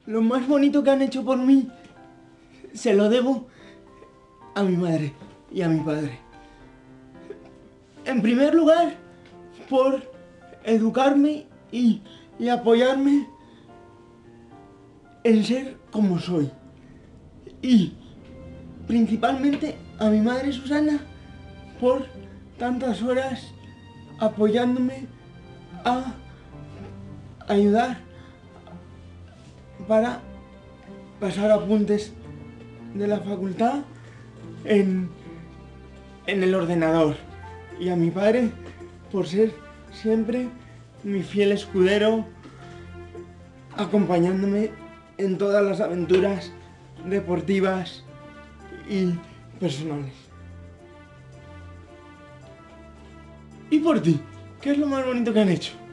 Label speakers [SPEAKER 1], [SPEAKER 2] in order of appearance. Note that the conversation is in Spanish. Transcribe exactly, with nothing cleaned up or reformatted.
[SPEAKER 1] lo más bonito que han hecho por mí se lo debo a mi madre y a mi padre. En primer lugar, por educarme y, y apoyarme en ser como soy. Y principalmente a mi madre Susana por tantas horas apoyándome a ayudar para pasar apuntes de la facultad en, en el ordenador. Y a mi padre por ser siempre mi fiel escudero, acompañándome en todas las aventuras deportivas y personales. ¿Y por ti? ¿Qué es lo más bonito que han hecho?